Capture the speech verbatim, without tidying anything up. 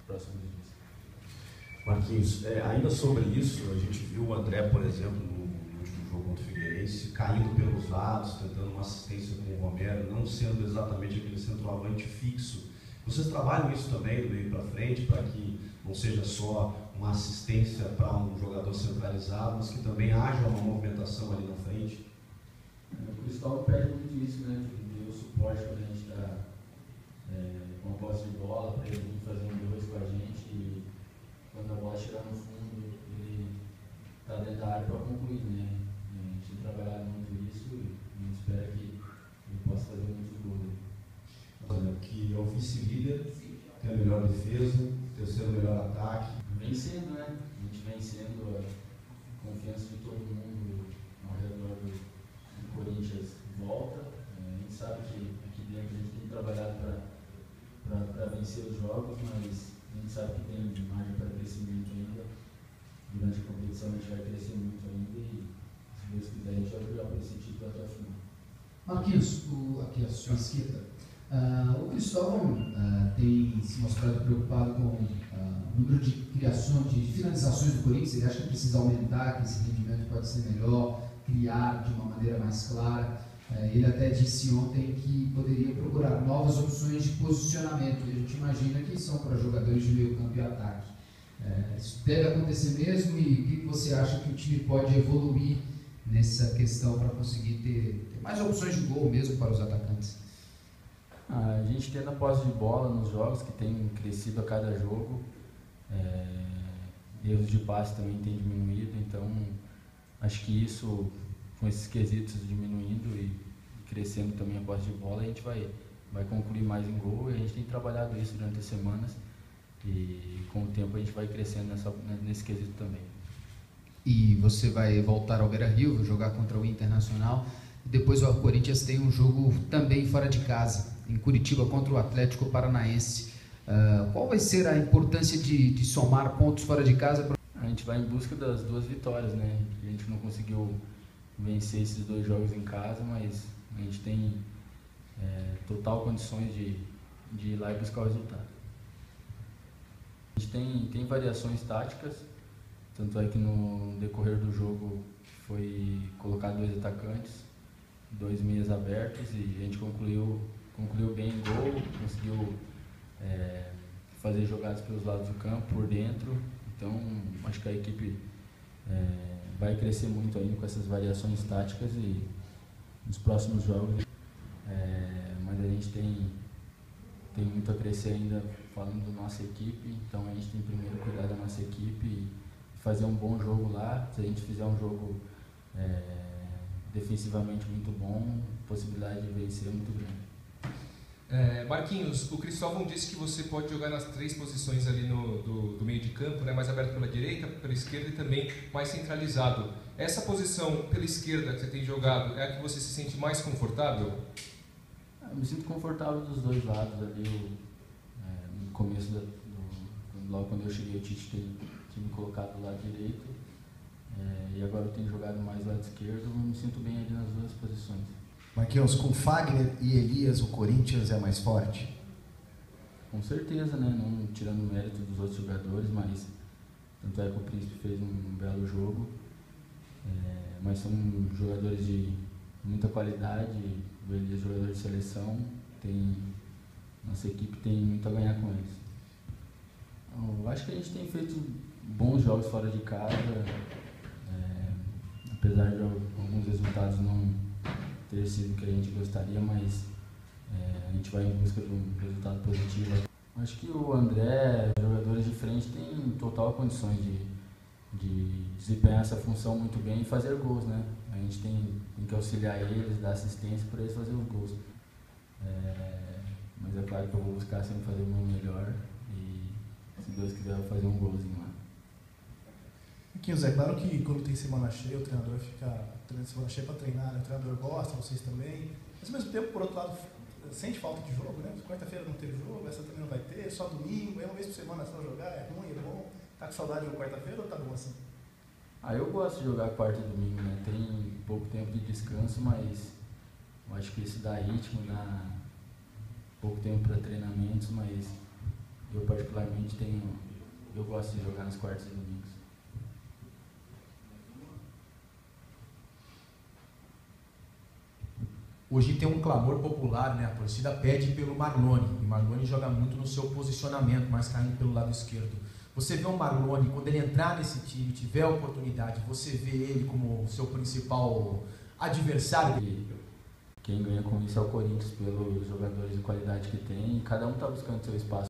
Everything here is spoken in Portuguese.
próximos dias. Marquinhos, é, ainda sobre isso, a gente viu o André, por exemplo, no, no último jogo contra o Figueirense, caindo pelos lados, tentando uma assistência com o Romero, não sendo exatamente aquele centroavante fixo. Vocês trabalham isso também do meio para frente, para que não seja só uma assistência para um jogador centralizado, mas que também haja uma movimentação ali na frente? O Cristóvão pede muito isso, né? De o suporte quando a gente está é, com a posse de bola, para ele vir fazer um dois com a gente e quando a bola chegar no fundo, ele está dentro da área para concluir, né? A gente tem trabalhado muito isso e a gente espera que ele possa fazer muitos gols. Olha, que é o vice-líder, tem a melhor defesa, terceiro melhor ataque. Vencendo, né? A gente vencendo a confiança de todo mundo ao redor do, do Corinthians volta. É, a gente sabe que aqui dentro a gente tem trabalhado para vencer os jogos, mas a gente sabe que tem margem para crescimento ainda. Durante a competição a gente vai crescer muito ainda e, se Deus quiser, a gente vai brigar por esse título até o final. Marquinhos, o, aqui à sua esquerda. Uh, o Cristóvão uh, tem se mostrado preocupado com uh, o número de criações, de finalizações do Corinthians. Ele acha que precisa aumentar, que esse rendimento pode ser melhor, criar de uma maneira mais clara. Uh, ele até disse ontem que poderia procurar novas opções de posicionamento. E a gente imagina que são para jogadores de meio campo e ataque. Uh, isso deve acontecer mesmo e o que você acha que o time pode evoluir nessa questão para conseguir ter, ter mais opções de gol mesmo para os atacantes? A gente tendo a posse de bola nos jogos, que tem crescido a cada jogo, é, erros de passe também tem diminuído, então acho que isso, com esses quesitos diminuindo e crescendo também a posse de bola, a gente vai, vai concluir mais em gol e a gente tem trabalhado isso durante as semanas e com o tempo a gente vai crescendo nessa, nesse quesito também. E você vai voltar ao Beira-Rio, jogar contra o Internacional. Depois o Corinthians tem um jogo também fora de casa, em Curitiba, contra o Atlético Paranaense. Uh, qual vai ser a importância de, de somar pontos fora de casa? A gente vai em busca das duas vitórias, né? A gente não conseguiu vencer esses dois jogos em casa, mas a gente tem é, total condições de, de ir lá e buscar o resultado. A gente tem, tem variações táticas, tanto é que no decorrer do jogo foi colocado dois atacantes, dois meias abertos e a gente concluiu, concluiu bem em gol, conseguiu é, fazer jogadas pelos lados do campo, por dentro. Então acho que a equipe é, vai crescer muito ainda com essas variações táticas e nos próximos jogos. É, mas a gente tem, tem muito a crescer ainda falando da nossa equipe, então a gente tem primeiro cuidar da nossa equipe e fazer um bom jogo lá. Se a gente fizer um jogo é, defensivamente muito bom, possibilidade de vencer é muito grande. É, Marquinhos, o Cristóvão disse que você pode jogar nas três posições ali no, do, do meio de campo, né, mais aberto pela direita, pela esquerda e também mais centralizado. Essa posição pela esquerda que você tem jogado é a que você se sente mais confortável? Eu me sinto confortável dos dois lados ali. Eu, é, no começo, da, do, logo quando eu cheguei, o Tite tinha me colocado do lado direito. É, e agora eu tenho jogado mais lado esquerdo, eu me sinto bem ali nas duas posições. Marquinhos, com Fagner e Elias, o Corinthians é mais forte? Com certeza, né? Não tirando o mérito dos outros jogadores, mas tanto é que o Príncipe fez um belo jogo. É, mas são jogadores de muita qualidade, o Elias é jogador de seleção, tem, nossa equipe tem muito a ganhar com eles. Eu acho que a gente tem feito bons jogos fora de casa. É, apesar de alguns resultados não ter sido o que a gente gostaria, mas é, a gente vai em busca de um resultado positivo. Acho que o André, jogadores de frente, têm total condições de, de desempenhar essa função muito bem e fazer gols, né? A gente tem, tem que auxiliar eles, dar assistência para eles fazerem os gols. É, mas é claro que eu vou buscar sempre fazer o meu melhor e, se Deus quiser, eu vou fazer um golzinho lá. Marquinhos, é claro que quando tem semana cheia, o treinador fica treinando semana cheia para treinar, né? O treinador gosta, vocês também. Mas ao mesmo tempo, por outro lado, sente falta de jogo, né? Quarta-feira não teve jogo, essa também não vai ter, só domingo, aí uma vez por semana só jogar, é ruim, é bom. Tá com saudade de quarta-feira ou tá bom assim? Ah, eu gosto de jogar quarta e domingo, né? Tem pouco tempo de descanso, mas eu acho que isso dá ritmo, dá pouco tempo para treinamentos, mas eu particularmente particularmente tenho, eu gosto de jogar nas quartas e domingos. Hoje tem um clamor popular, né? A torcida pede pelo Marlone. E o Marlone joga muito no seu posicionamento, mais caindo pelo lado esquerdo. Você vê o Marlone, quando ele entrar nesse time, tiver a oportunidade, você vê ele como seu principal adversário? E quem ganha com isso é o Corinthians, pelos jogadores de qualidade que tem, e cada um está buscando seu espaço.